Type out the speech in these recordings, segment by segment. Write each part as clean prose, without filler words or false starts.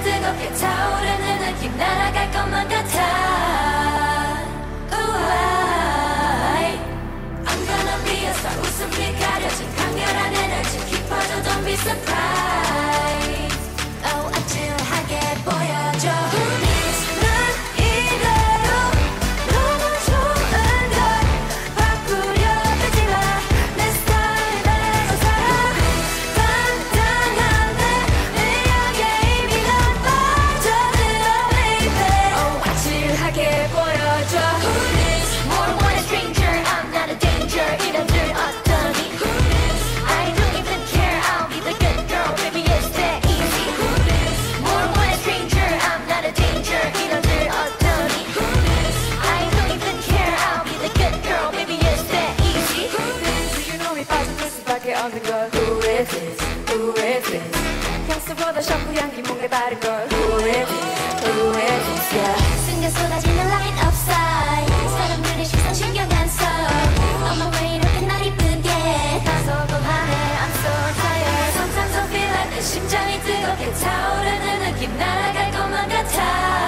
뜨겁게 타오르는 느낌 날아갈 것만 같아. I'm gonna be a star. 웃음빛 가려진 강렬한 에너지 깊어져 don't be surprised. Oh 아찔하게 보여줘. Who is this? Who is this? 평소보다 샴푸 향기 뭔가 다른걸. Who is this? Who is this? Yeah. 순간 쏟아지는 line of sight. 사람들의 시선 신경 안 써. 엄마 왜 이렇게 날 이쁘게 다소곤하네. I'm so tired. Sometimes I feel like 내 심장이 뜨겁게 타오르는 느낌 날아갈 것만 같아.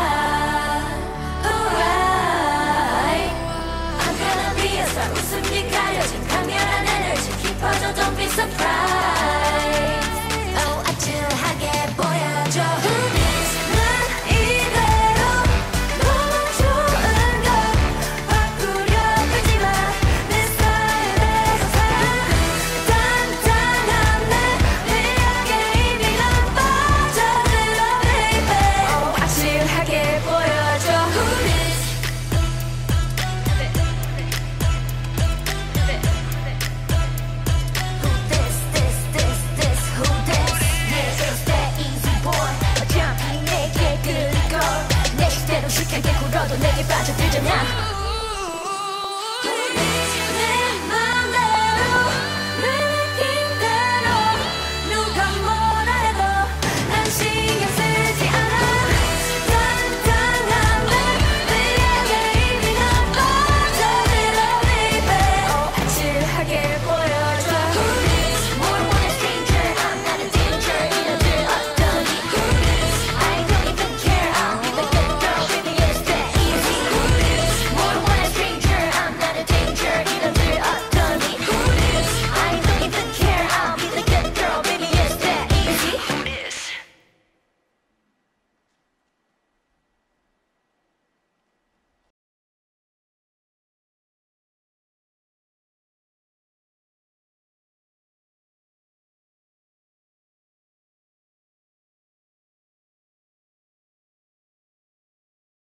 I'm gonna be a star. 웃음이 가려진 강렬한 에너지 깊어져 don't be surprised. Oh 아찔하게 보여줘. 난 이대로 너무 좋은 걸 바꾸려 들지 마. 내 스타일에서 살아. 단단한 내 매력에 이미 난 빠져들어 baby. Oh 아찔하게 보여줘. 시크하게 굴어도 내게 빠져들잖아.